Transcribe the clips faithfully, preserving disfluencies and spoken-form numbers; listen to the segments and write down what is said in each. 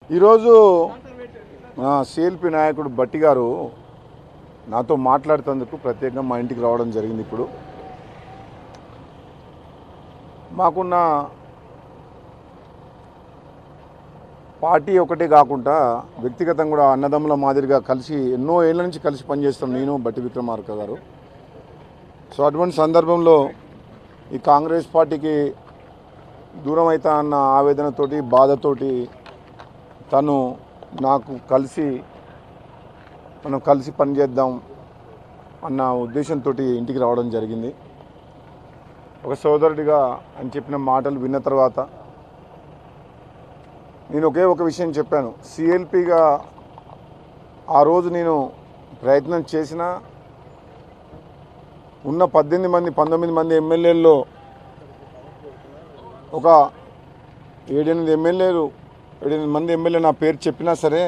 ఈరోజు సిఎల్పి నాయకుడు భట్టి గారు నాతో మాట్లాడుతందుకు ప్రత్యేకంగా మా ఇంటికి రావడం జరిగింది. ఇప్పుడు మాకున్న పార్టీ ఒకటే కాకుండా వ్యక్తిగతంగా కూడా అన్నదమ్ముల మాదిరిగా కలిసి ఎన్నో ఏళ్ళ నుంచి కలిసి పనిచేస్తాం నేను భట్టి విక్రమార్క గారు. సో అటువంటి సందర్భంలో ఈ కాంగ్రెస్ పార్టీకి దూరం అవుతా అన్న ఆవేదనతోటి బాధతోటి తను నాకు కలిసి మనం కలిసి పనిచేద్దాం అన్న ఉద్దేశంతో ఇంటికి రావడం జరిగింది. ఒక సోదరుడిగా అని చెప్పిన మాటలు విన్న తర్వాత నేను ఒకే ఒక విషయం చెప్పాను. సిఎల్పిగా ఆ రోజు నేను ప్రయత్నం చేసిన ఉన్న పద్దెనిమిది మంది పంతొమ్మిది మంది ఎమ్మెల్యేల్లో ఒక ఏడెనిమిది ఎమ్మెల్యేలు ఏడెనిమిది మంది ఎమ్మెల్యే నా పేరు చెప్పినా సరే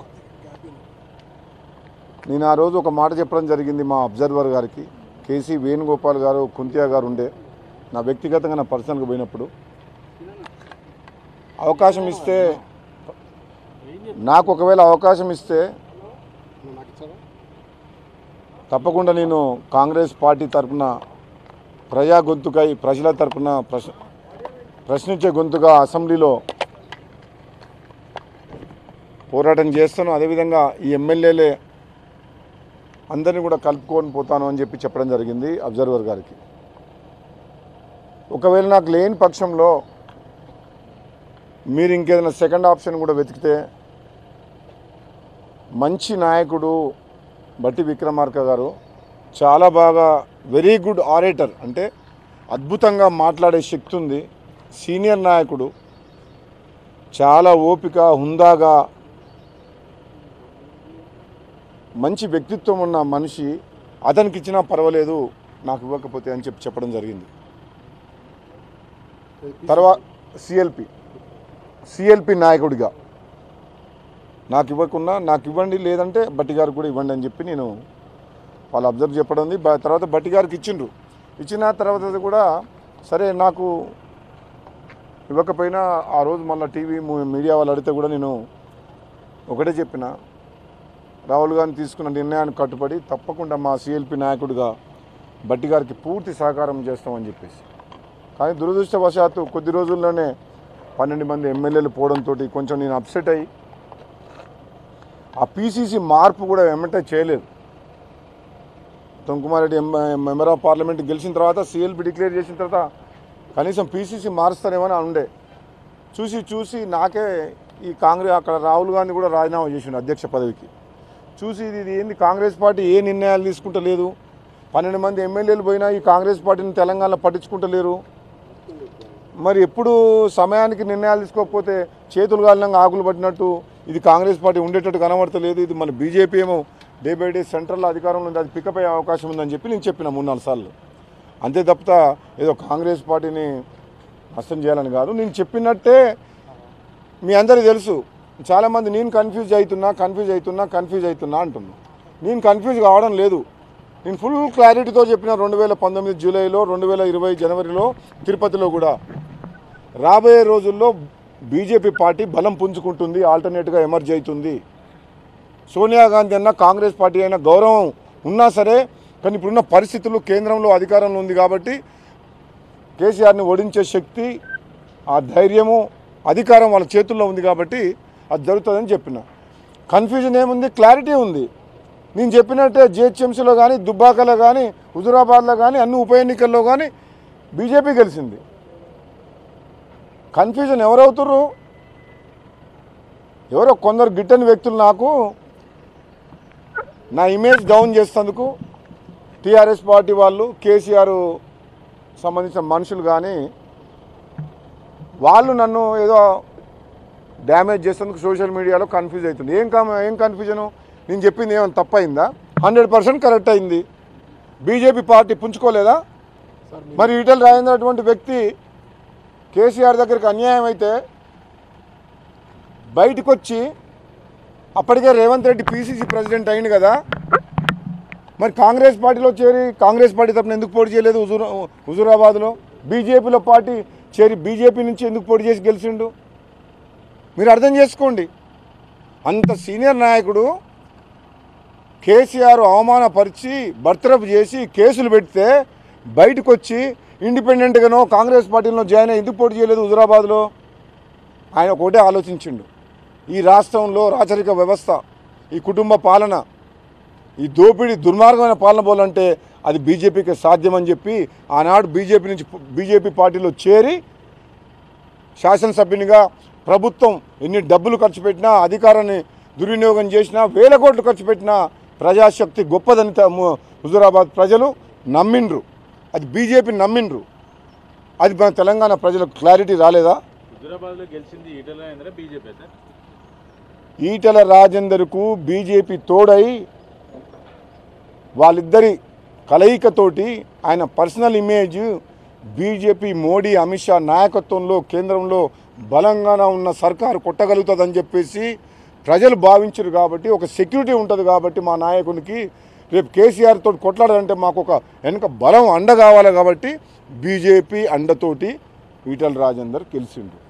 నేను ఆ రోజు ఒక మాట చెప్పడం జరిగింది మా అబ్జర్వర్ గారికి. కేసీ వేణుగోపాల్ గారు కుంతియా గారు ఉండే నా వ్యక్తిగతంగా నా పర్సనల్గా పోయినప్పుడు అవకాశం ఇస్తే నాకు ఒకవేళ అవకాశం ఇస్తే తప్పకుండా నేను కాంగ్రెస్ పార్టీ తరఫున ప్రజా గొంతుకై ప్రజల తరఫున ప్రశ్న ప్రశ్నించే గొంతుగా అసెంబ్లీలో పోరాటం చేస్తాను. అదేవిధంగా ఈ ఎమ్మెల్యేలే అందరినీ కూడా కలుపుకొని పోతాను అని చెప్పి చెప్పడం జరిగింది అబ్జర్వర్ గారికి. ఒకవేళ నాకు లేని పక్షంలో మీరు ఇంకేదైనా సెకండ్ ఆప్షన్ కూడా వెతికితే మంచి నాయకుడు భట్టి విక్రమార్క గారు చాలా బాగా వెరీ గుడ్ ఆరేటర్, అంటే అద్భుతంగా మాట్లాడే శక్తి ఉంది. సీనియర్ నాయకుడు, చాలా ఓపిక హుందాగా మంచి వ్యక్తిత్వం ఉన్న మనిషి. అతనికి ఇచ్చినా పర్వాలేదు నాకు ఇవ్వకపోతే అని చెప్పి చెప్పడం జరిగింది. తర్వాత సిఎల్పి సిఎల్పి నాయకుడిగా నాకు ఇవ్వకుండా నాకు ఇవ్వండి, లేదంటే భట్టి గారికి కూడా ఇవ్వండి అని చెప్పి నేను వాళ్ళు అబ్జర్వ్ చెప్పడం ఉంది. తర్వాత భట్టి గారికి ఇచ్చిండ్రు. ఇచ్చిన తర్వాత కూడా సరే నాకు ఇవ్వకపోయినా ఆ రోజు మళ్ళీ టీవీ మీడియా వాళ్ళు అడిగితే కూడా నేను ఒకటే చెప్పిన, రాహుల్ గాంధీ తీసుకున్న నిర్ణయానికి కట్టుబడి తప్పకుండా మా సిఎల్పి నాయకుడిగా భట్టి గారికి పూర్తి సహకారం చేస్తామని చెప్పేసి. కానీ దురదృష్టవశాత్తు కొద్ది రోజుల్లోనే పన్నెండు మంది ఎమ్మెల్యేలు పోవడంతో కొంచెం నేను అప్సెట్ అయ్యి ఆ పీసీసీ మార్పు కూడా వెంబటే చేయలేదు. Uttam Kumar Reddy member of parliament గెలిచిన తర్వాత సిఎల్పి డిక్లేర్ చేసిన తర్వాత కనీసం పీసీసీ మారుస్తారేమని ఉండే. చూసి చూసి నాకే ఈ కాంగ్రెస్ అక్కడ రాహుల్ గాంధీ కూడా రాజీనామా చేసిండు అధ్యక్ష పదవికి. చూసి ఇది ఏంది కాంగ్రెస్ పార్టీ ఏ నిర్ణయాలు తీసుకుంటలేదు, పన్నెండు మంది ఎమ్మెల్యేలు పోయినా ఈ కాంగ్రెస్ పార్టీని తెలంగాణలో పట్టించుకుంటలేరు. మరి ఎప్పుడు సమయానికి నిర్ణయాలు తీసుకోకపోతే చేతులు కాలినంగా ఆకులు పట్టినట్టు ఇది కాంగ్రెస్ పార్టీ ఉండేటట్టు కనబడతలేదు. ఇది మన బీజేపీ ఏమో డే బై డే సెంట్రల్లో అధికారంలో ఉంది, అది పికప్ అయ్యే అవకాశం ఉందని చెప్పి నేను చెప్పిన మూడు నాలుగు సార్లు. అంతే తప్ప ఏదో కాంగ్రెస్ పార్టీని నష్టం చేయాలని కాదు. నేను చెప్పినట్టే మీ అందరికీ తెలుసు. చాలామంది నేను కన్ఫ్యూజ్ అవుతున్నా కన్ఫ్యూజ్ అవుతున్నా కన్ఫ్యూజ్ అవుతున్నా అంటున్నా. నేను కన్ఫ్యూజ్ కావడం లేదు. నేను ఫుల్ క్లారిటీతో చెప్పిన రెండు వేల పంతొమ్మిది జూలైలో రెండు వేల ఇరవై జనవరిలో తిరుపతిలో కూడా రాబోయే రోజుల్లో బీజేపీ పార్టీ బలం పుంజుకుంటుంది, ఆల్టర్నేట్గా ఎమర్జ్ అవుతుంది. సోనియా గాంధీ అన్న కాంగ్రెస్ పార్టీ అయినా గౌరవం ఉన్నా సరే, కానీ ఇప్పుడున్న పరిస్థితులు కేంద్రంలో అధికారంలో ఉంది కాబట్టి కేసీఆర్ని ఓడించే శక్తి ఆ ధైర్యము అధికారం వాళ్ళ చేతుల్లో ఉంది కాబట్టి అది జరుగుతుందని చెప్పిన. కన్ఫ్యూజన్ ఏముంది, క్లారిటీ ఉంది. నేను చెప్పినట్టే జిహెచ్ఎంసీలో కానీ దుబ్బాకలో కానీ హుజురాబాద్లో కానీ అన్ని ఉప ఎన్నికల్లో కానీ బీజేపీ గెలిచింది. కన్ఫ్యూజన్ ఎవరవుతుర్రు? ఎవరో కొందరు గిట్టని వ్యక్తులు నాకు నా ఇమేజ్ డౌన్ చేసేందుకు టీఆర్ఎస్ పార్టీ వాళ్ళు, కేసీఆర్ సంబంధించిన మనుషులు కానీ వాళ్ళు నన్ను ఏదో డ్యామేజ్ చేసేందుకు సోషల్ మీడియాలో కన్ఫ్యూజ్ అవుతుంది. ఏం ఏం కన్ఫ్యూజను? నేను చెప్పింది ఏమైనా తప్పైందా? హండ్రెడ్ పర్సెంట్ కరెక్ట్ అయింది. బీజేపీ పార్టీ పుంజుకోలేదా? మరి ఈటెల రాజేందర్ అటువంటి వ్యక్తి కేసీఆర్ దగ్గరికి అన్యాయం అయితే బయటకు వచ్చి అప్పటికే రేవంత్ రెడ్డి పీసీసీ ప్రెసిడెంట్ అయింది కదా, మరి కాంగ్రెస్ పార్టీలో చేరి కాంగ్రెస్ పార్టీ తరపున ఎందుకు పోటీ చేయలేదు? హుజూరా హుజూరాబాద్లో బీజేపీలో పార్టీ చేరి బీజేపీ నుంచి ఎందుకు పోటీ చేసి గెలిచిండు? మీరు అర్థం చేసుకోండి. అంత సీనియర్ నాయకుడు కేసీఆర్ అవమానపరిచి బర్తరఫ్ చేసి కేసులు పెడితే బయటకు వచ్చి ఇండిపెండెంట్గానో కాంగ్రెస్ పార్టీలో జాయిన్ అయ్యి ఎందుకు పోటీ చేయలేదు హుజురాబాద్లో? ఆయన ఒకటే ఆలోచించిండు, ఈ రాష్ట్రంలో రాచరిక వ్యవస్థ, ఈ కుటుంబ పాలన, ఈ దోపిడీ దుర్మార్గమైన పాలన పోలంటే అది బీజేపీకి సాధ్యమని చెప్పి ఆనాడు బీజేపీ నుంచి బీజేపీ పార్టీలో చేరి శాసనసభ్యునిగా ప్రభుత్వం ఎన్ని డబ్బులు ఖర్చు పెట్టినా, అధికారాన్ని దుర్వినియోగం చేసినా, వేల కోట్లు ఖర్చు పెట్టినా ప్రజాశక్తి గొప్పదని హుజురాబాద్ ప్రజలు నమ్మిండ్రు. అది బీజేపీ నమ్మిండ్రు. అది మన తెలంగాణ ప్రజలకు క్లారిటీ రాలేదా? హుజురాబాద్లో గెలిచింది ఈటెల రాజేందర్ బీజేపీ సార్. ఈటెల రాజేందర్కు బీజేపీ తోడై వాళ్ళిద్దరి కలయికతోటి ఆయన personal image BJP Modi Amit Shah నాయకత్వంలో కేంద్రంలో బలంగా ఉన్న సర్కారు కొట్టగలుగుతుందని చెప్పేసి ప్రజలు భావించరు. కాబట్టి ఒక సెక్యూరిటీ ఉంటుంది. కాబట్టి మా నాయకునికి రేపు కేసీఆర్ తోటి కొట్లాడాలంటే మాకు ఒక వెనుక బలం అండ కావాలి. కాబట్టి బీజేపీ అండతోటి ఈటెల రాజేందర్ గెలిచిండు.